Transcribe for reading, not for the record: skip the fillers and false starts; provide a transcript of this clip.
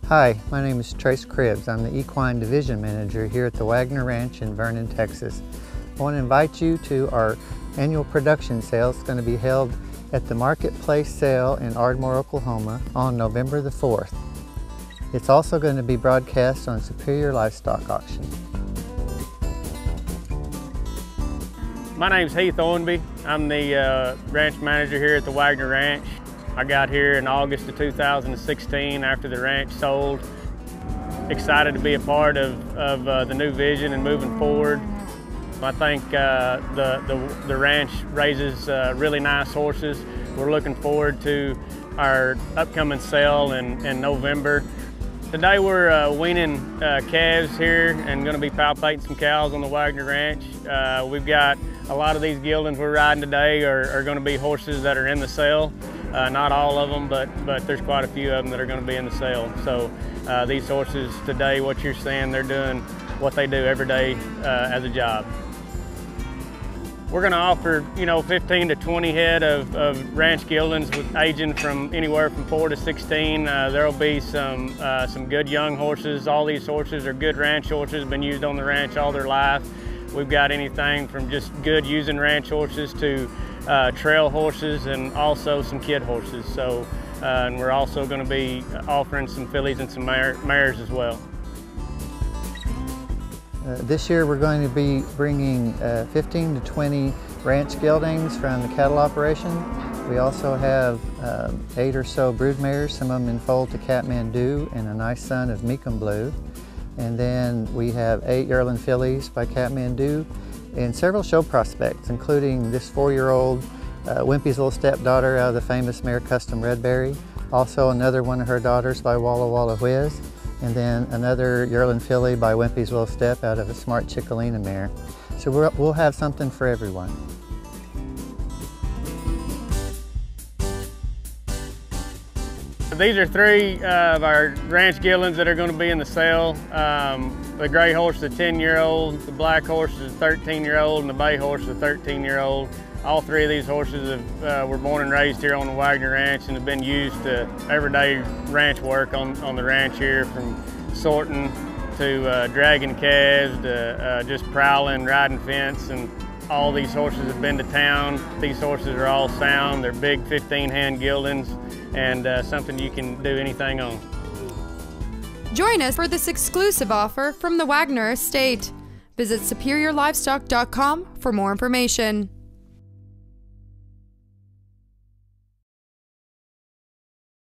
Hi, my name is Trace Cribbs. I'm the Equine Division Manager here at the Wagner Ranch in Vernon, Texas. I want to invite you to our annual production sale. It's going to be held at the Marketplace Sale in Ardmore, Oklahoma on November the 4th. It's also going to be broadcast on Superior Livestock Auction. My name's Heath Owenby. I'm the ranch manager here at the Wagner Ranch. I got here in August of 2016 after the ranch sold. Excited to be a part of the new vision and moving forward. I think the ranch raises really nice horses. We're looking forward to our upcoming sale in November. Today we're weaning calves here and going to be palpating some cows on the Wagner Ranch. We've got a lot of these geldings we're riding today are going to be horses that are in the sale. Not all of them, but there's quite a few of them that are going to be in the sale. So these horses today, what you're seeing, they're doing what they do every day as a job. We're going to offer, 15 to 20 head of ranch geldings with aging from anywhere from 4 to 16. There'll be some good young horses. All these horses are good ranch horses, been used on the ranch all their life. We've got anything from just good using ranch horses to trail horses and also some kid horses. So, and we're also going to be offering some fillies and some mares as well. This year we're going to be bringing 15 to 20 ranch geldings from the cattle operation. We also have 8 or so brood mares, some of them in foal to Kathmandu, and a nice son of Mecum Blue. And then we have 8 yearling fillies by Kathmandu and several show prospects, including this 4-year-old Wimpy's little stepdaughter out of the famous mare Custom Redberry. Also another one of her daughters by Walla Walla Whiz. And then another yearling filly by Wimpy's little step out of a Smart Chickalina mare. So we'll have something for everyone. These are 3 of our ranch geldings that are going to be in the sale. The gray horse is a 10-year-old, the black horse is a 13-year-old, and the bay horse is a 13-year-old. All 3 of these horses were born and raised here on the Wagner Ranch and have been used to everyday ranch work on the ranch here, from sorting to dragging calves to just prowling, riding fence, and all these horses have been to town. These horses are all sound. They're big 15-hand geldings and something you can do anything on. Join us for this exclusive offer from the Wagner Estate. Visit SuperiorLivestock.com for more information.